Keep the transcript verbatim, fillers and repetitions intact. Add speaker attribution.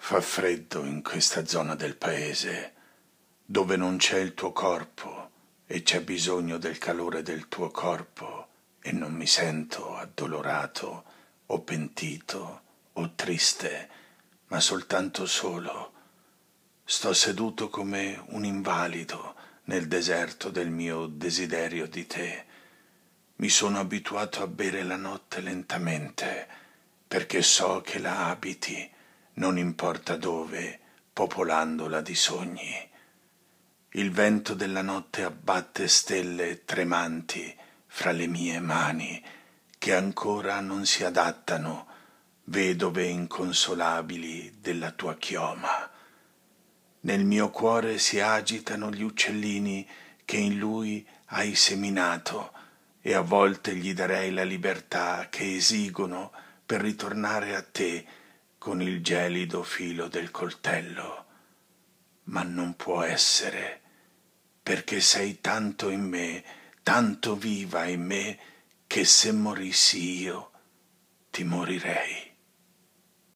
Speaker 1: Fa freddo in questa zona del paese, dove non c'è il tuo corpo e c'è bisogno del calore del tuo corpo e non mi sento addolorato o pentito o triste, ma soltanto solo. Sto seduto come un invalido nel deserto del mio desiderio di te. Mi sono abituato a bere la notte lentamente, perché so che la abiti, non importa dove, popolandola di sogni. Il vento della notte abbatte stelle tremanti fra le mie mani, che ancora non si adattano, vedove inconsolabili della tua chioma. Nel mio cuore si agitano gli uccellini che in lui hai seminato, e a volte gli darei la libertà che esigono per ritornare a te con il gelido filo del coltello. Ma non può essere, perché sei tanto in me, tanto viva in me, che se morissi io, ti morirei.